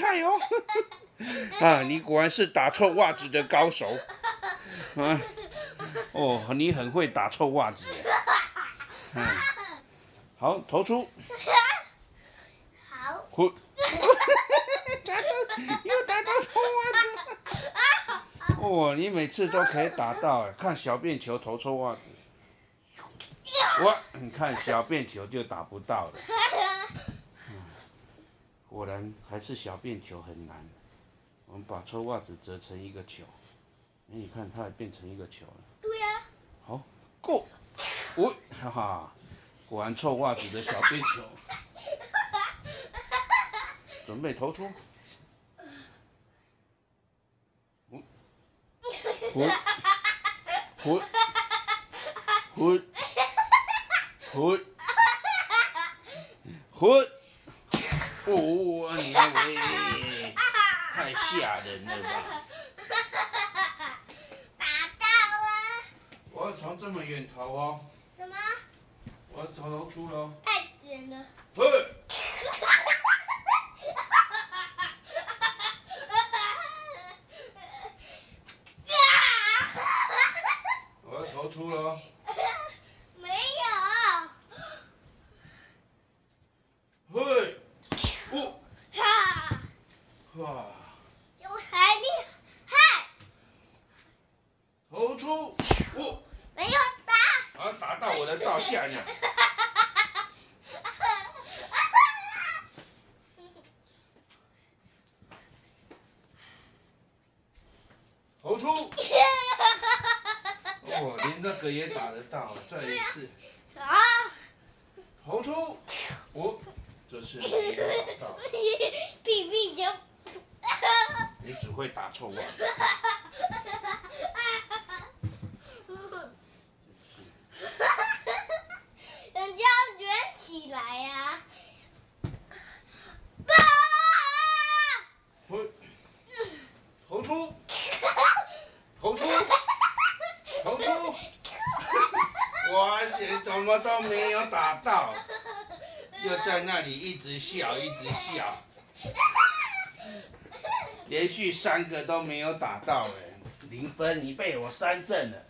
害哦！啊，你果然是打臭袜子的高手啊！哦，你很会打臭袜子耶。好，投出。 好。 又打到臭袜子。哦，你每次都可以打到哎！看小便球投臭袜子。哇，你看小便球就打不到了。果然还是小便球很难。我们把臭袜子折成一个球，你看它也变成一个球了。 对呀。 好，Go！哈哈，果然臭袜子的小便球。准备投出。哦，你喂，太吓人了吧！ 打到了。 我要从这么远投哦。 什么？ 我要投出喽。 太远了。 我要投出喽。 没有。 哇！ 有还厉害。 投出。 没有打。 啊，打到我的照相呢。投出。哦，连那个也打得到，再一次。投出。这次没有打到。 屁屁球。 你只会打臭袜子。 人家卷起来呀。 投出。投出。投出。哇，怎么都没有打到，又在那里一直笑，一直笑。连续3个都没有打到哎，0分，你被我3振了。